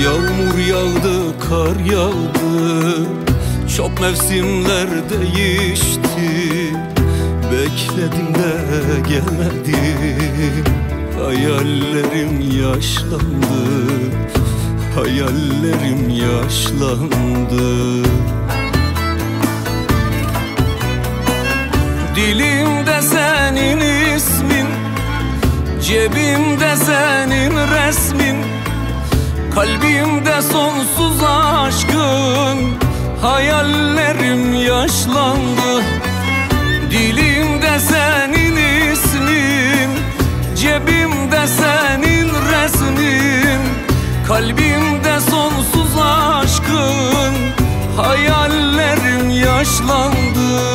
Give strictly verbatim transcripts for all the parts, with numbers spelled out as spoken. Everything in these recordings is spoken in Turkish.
Yağmur yağdı, kar yağdı, çok mevsimler değişti. Bekledim de gelmedin, hayallerim yaşlandı, hayallerim yaşlandı. Dilimde senin ismin, cebimde senin resmin, kalbimde sonsuz aşkın, hayallerim yaşlandı. Dilimde senin ismin, cebimde senin resmin, kalbimde sonsuz aşkın, hayallerim yaşlandı.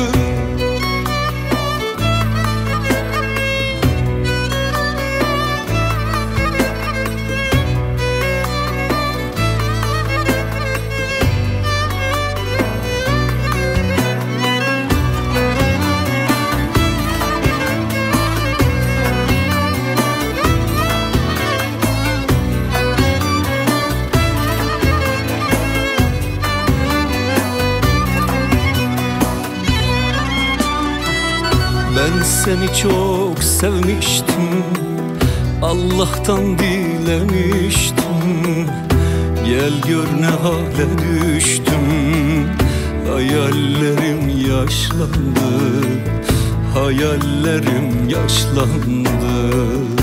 Ben seni çok sevmiştim, Allah'tan dilemiştim. Gel gör ne hale düştüm, hayallerim yaşlandı, hayallerim yaşlandı.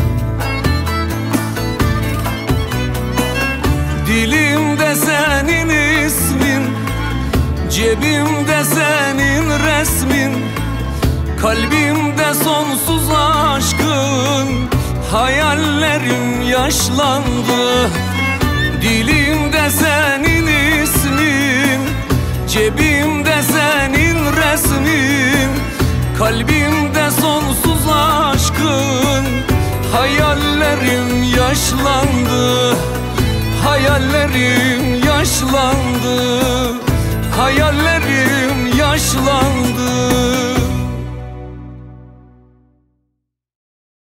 Dilimde senin ismin, cebimde senin resmin, kalbimde sonsuz aşkın, hayallerim yaşlandı. Dilimde senin ismin, cebimde senin resmin, kalbimde sonsuz aşkın, hayallerim yaşlandı, hayallerim yaşlandı, hayallerim yaşlandı.